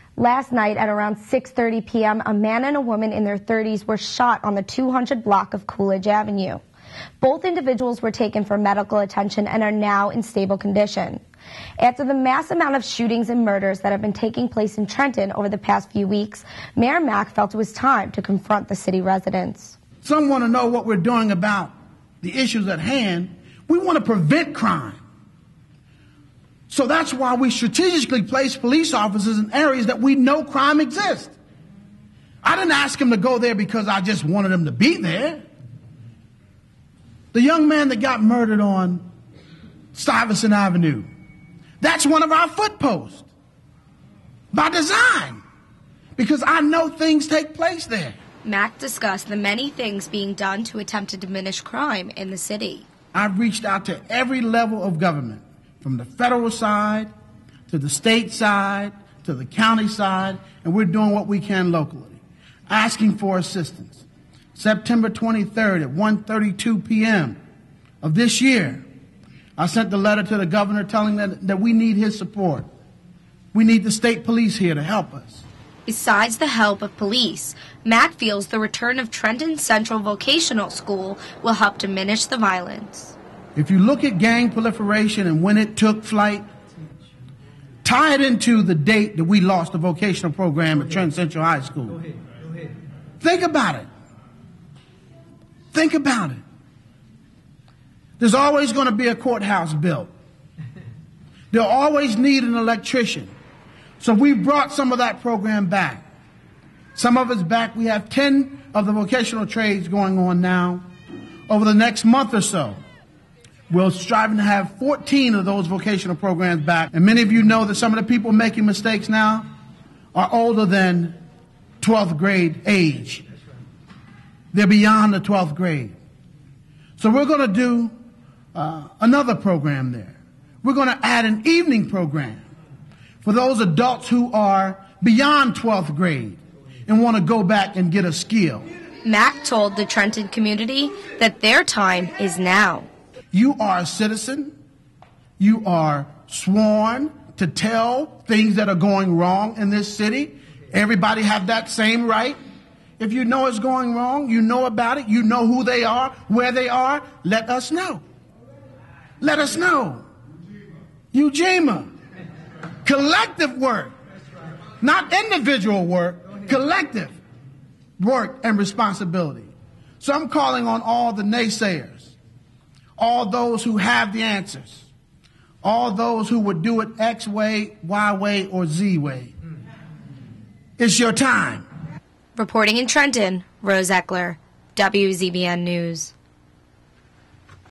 Last night at around 6:30 p.m., a man and a woman in their 30s were shot on the 200 block of Coolidge Avenue. Both individuals were taken for medical attention and are now in stable condition. After the mass amount of shootings and murders that have been taking place in Trenton over the past few weeks, Mayor Mack felt it was time to confront the city residents. Some want to know what we're doing about the issues at hand. We want to prevent crime. So that's why we strategically place police officers in areas that we know crime exists. I didn't ask him to go there because I just wanted him to be there. The young man that got murdered on Stuyvesant Avenue, that's one of our footposts by design, because I know things take place there. Mack discussed the many things being done to attempt to diminish crime in the city. I've reached out to every level of government, from the federal side to the state side to the county side, and we're doing what we can locally, asking for assistance. September 23rd at 1:32 p.m. of this year, I sent the letter to the governor telling that we need his support. We need the state police here to help us. Besides the help of police, Mack feels the return of Trenton Central Vocational School will help diminish the violence. If you look at gang proliferation and when it took flight, tie it into the date that we lost the vocational program at Trenton Central High School. Go ahead. Think about it. Think about it. There's always going to be a courthouse built. They'll always need an electrician. So we brought some of that program back. Some of it's back. We have 10 of the vocational trades going on now. Over the next month or so, we're striving to have 14 of those vocational programs back. And many of you know that some of the people making mistakes now are older than 12th grade age. They're beyond the 12th grade. So we're going to do another program there. We're going to add an evening program for those adults who are beyond 12th grade and want to go back and get a skill. Mack told the Trenton community that their time is now. You are a citizen. You are sworn to tell things that are going wrong in this city. Everybody have that same right. If you know it's going wrong, you know about it, you know who they are, where they are, let us know. Let us know. UJEMA. Collective work. Not individual work, collective work and responsibility. So I'm calling on all the naysayers, all those who have the answers, all those who would do it X way, Y way, or Z way. It's your time. Reporting in Trenton, Rose Eckler, WZBN News.